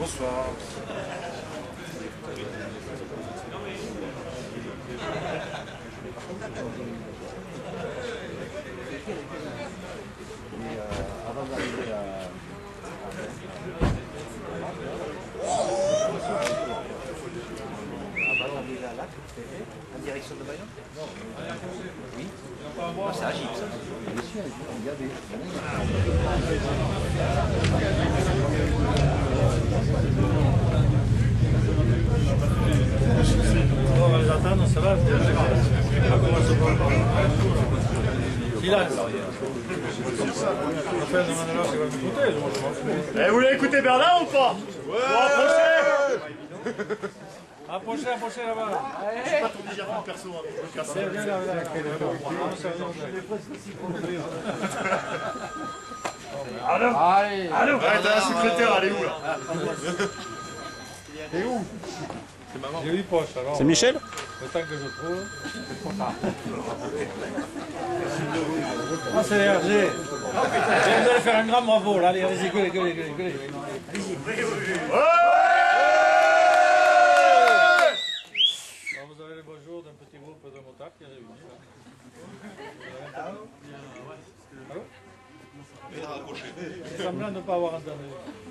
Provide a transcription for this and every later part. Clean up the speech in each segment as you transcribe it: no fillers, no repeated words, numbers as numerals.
Bonsoir. Avant d'arriver à... En direction de Bayonne? Oui. Non, c'est agile ça. Bien sûr, regardez. On va les attendre, ça va. Silence. Vous voulez écouter Bernard ou pas? Approchez là-bas. J'ai pas ton diamant perso, je me casse. Viens là. Allez. Ouais, t'as la secrétaire, elle est où là? T'es où? J'ai 8 poches alors. C'est Michel? Le temps que je trouve. Ah, c'est Hergé. Vous allez faire un grand bravo là. Allez, gueulez. Vous avez le bonjour d'un petit groupe de motards qui est réuni là. Allô? C'est semblant de ne pas avoir entendu.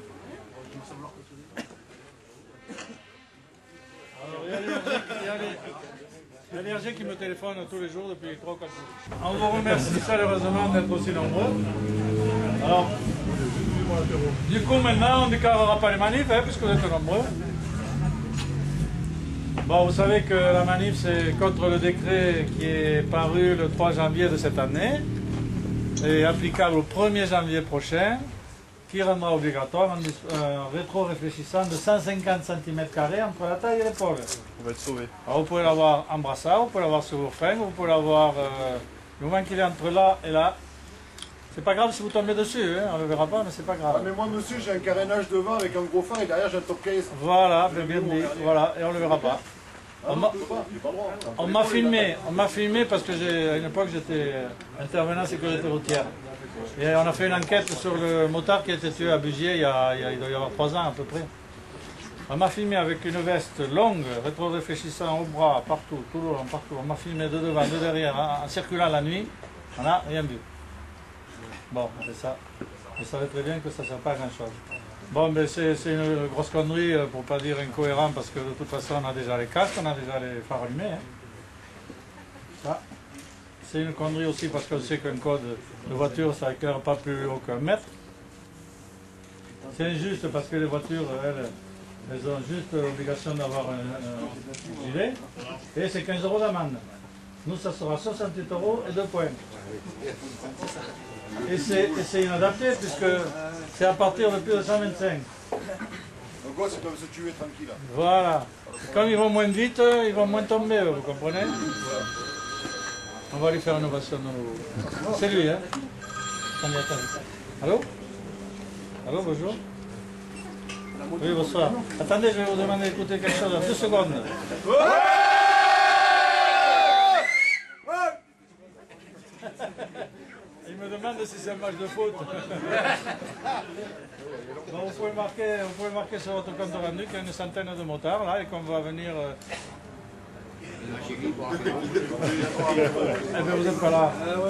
Alors, il y a l'Hergé qui me téléphone tous les jours depuis 3 ou 4 jours. On vous remercie chaleureusement d'être aussi nombreux. Alors, du coup maintenant on ne déclarera pas les manifs puisque vous êtes nombreux. Bon, vous savez que la manif c'est contre le décret qui est paru le 3 janvier de cette année et applicable au 1er janvier prochain, qui rendra obligatoire un rétro-réfléchissant de 150 cm² entre la taille et l'épaule. On va être sauvés. Alors vous pouvez l'avoir en brassard, vous pouvez l'avoir sur vos fringues, vous pouvez l'avoir du moment qu'il est entre là et là. C'est pas grave si vous tombez dessus, hein, on ne le verra pas, mais c'est pas grave. Ah, mais moi, monsieur, j'ai un carénage devant avec un gros phare et derrière j'ai un top case. Voilà, bien dit, voilà, et on ne le verra pas. On m'a filmé parce que à une époque j'étais intervenant en sécurité routière. Et on a fait une enquête sur le motard qui a été tué à Bugier il doit y avoir 3 ans à peu près. On m'a filmé avec une veste longue, rétro-réfléchissant au bras, partout, tout le long, partout. On m'a filmé de devant, de derrière, en circulant la nuit. On n'a rien vu. Bon, c'est ça. Vous savez très bien que ça ne sert pas à grand chose. Bon, ben c'est une grosse connerie, pour ne pas dire incohérent, parce que de toute façon on a déjà les casques, on a déjà les phares allumés. Hein. Ça. C'est une connerie aussi parce qu'on sait qu'un code de voiture ça éclaire pas plus haut qu'un mètre. C'est injuste parce que les voitures, elles ont juste l'obligation d'avoir un gilet et c'est 15 € d'amende. Nous ça sera 68 € et 2 points. Et c'est inadapté puisque c'est à partir de plus de 125. Donc, quoi, ils peuvent se tuer tranquille. Voilà. Et comme ils vont moins vite, ils vont moins tomber, vous comprenez? On va lui faire une ovation. C'est lui, hein? Attendez. Allô? Allô, bonjour? Oui, bonsoir. Attendez, je vais vous demander d'écouter quelque chose en 2 secondes. Il me demande si c'est un match de foot. Bon, vous pouvez marquer sur votre compte rendu qu'il y a une centaine de motards là et qu'on va venir... Eh bien, vous n'êtes pas là.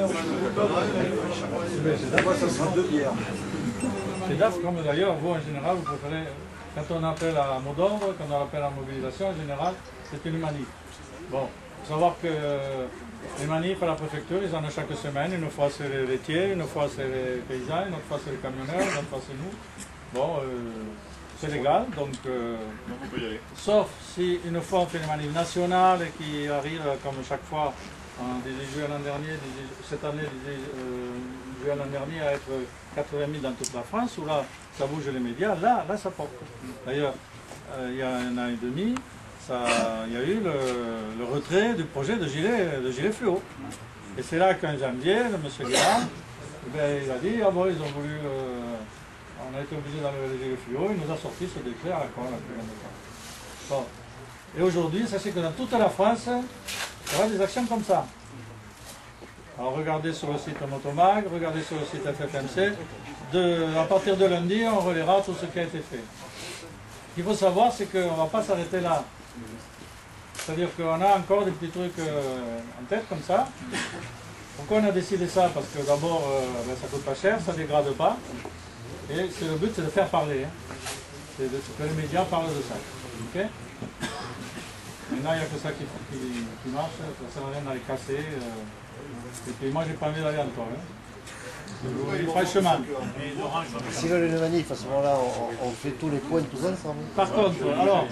C'est DAF, comme d'ailleurs, vous en général, vous préférez, quand on appelle à mot d'ordre, quand on appelle à mobilisation, en général, c'est une manif. Bon, il faut savoir que les manifs à la préfecture, ils en ont chaque semaine. Une fois c'est les laitiers, une fois c'est les paysans, une autre fois c'est les camionneurs, une autre fois c'est nous. Bon, c'est légal, donc on peut y aller. Sauf si une fois on fait une manif nationale et qui arrive comme chaque fois en 18 juillet l'an dernier, cette année 18 juillet l'an dernier à être 80 000 dans toute la France, où là ça bouge les médias, là ça porte. D'ailleurs, il y a 1 an et demi, il y a eu le retrait du projet de gilet fluo. Et c'est là qu'en janvier, le monsieur Guérin, il a dit, ah bon, ils ont voulu... on a été obligé d'enlever les gilets fluo, il nous a sorti ce décret à la con. Bon. Et aujourd'hui, sachez que dans toute la France, il y aura des actions comme ça. Alors regardez sur le site Motomag, regardez sur le site FFMC, à partir de lundi, on relaiera tout ce qui a été fait. qu'il faut savoir, c'est qu'on ne va pas s'arrêter là. C'est-à-dire qu'on a encore des petits trucs en tête comme ça. Pourquoi on a décidé ça? Parce que d'abord, ça coûte pas cher, ça ne dégrade pas. Et le but, c'est de faire parler. Hein. C'est que les médias parlent de ça. Okay. Maintenant, il n'y a que ça qui marche, ça ne sert à rien d'aller casser. Et puis moi, j'ai pas envie d'aller encore. Hein. Je ferai le chemin. Si veulent une manif, à ce moment-là, on fait tous les points tous ensemble. Par contre, alors,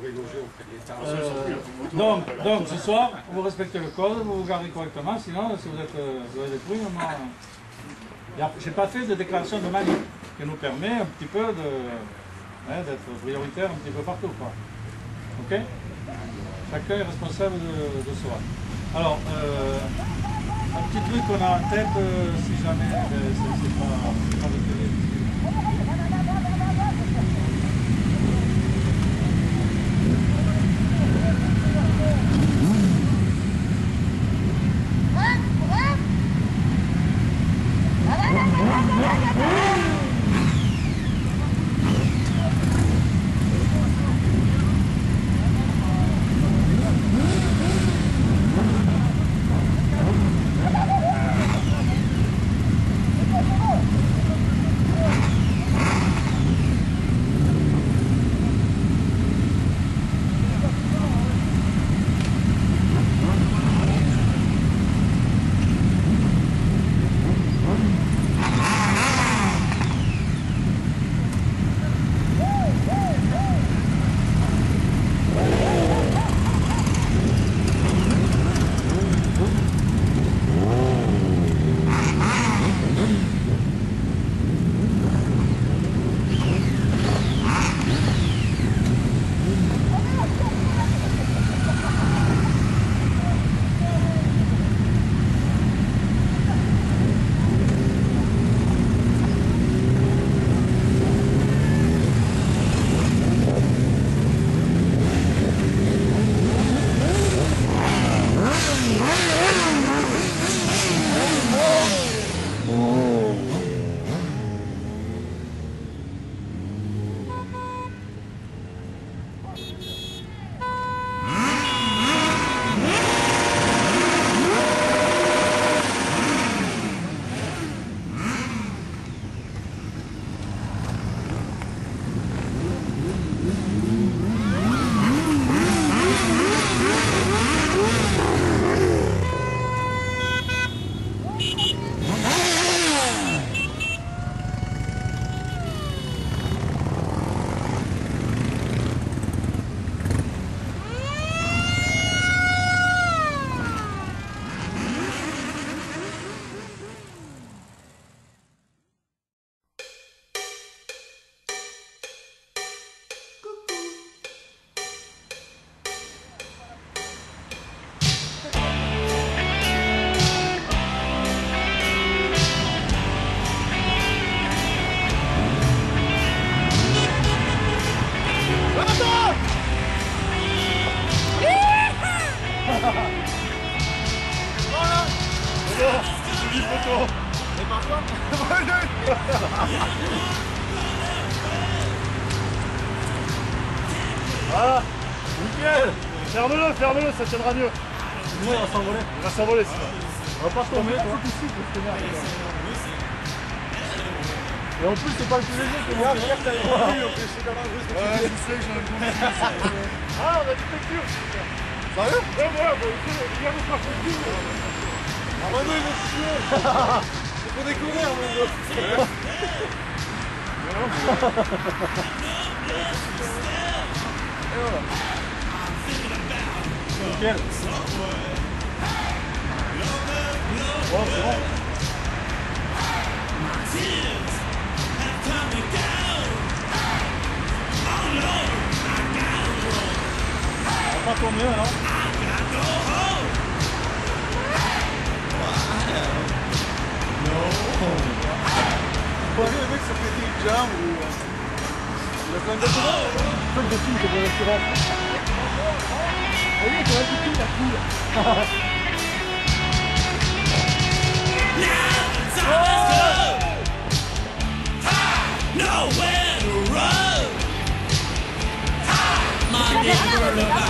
donc ce soir, vous respectez le code, vous vous gardez correctement, sinon, si vous avez des trucs, j'ai pas fait de déclaration de manif, qui nous permet un petit peu d'être prioritaire un petit peu partout, quoi. Ok? Chacun est responsable de soi. Alors, un petit truc qu'on a en tête, si jamais c'est pas de télé. Voilà, nickel. Ferme-le, ça tiendra mieux. Sinon, il va s'envoler. Il va s'envoler sinon. On va pas tomber, toi. Et en plus, c'est pas le plus léger que moi. Ouais, je sais que j'ai un bon. Ah, on a du lecture. Sérieux? Ouais, voilà, il y a votre parcours. Ah, Mano, il va se tuer. C'est pour découvrir, Mano. Et voilà. Nickel. Bon, c'est bon. On va pas tomber maintenant. Le mec, ça fait des jams ou... Il a plein d'assurance. Truc de film, c'est pour l'assurance. Ah oui, tu as du tout, la cool. Nowhere to run. les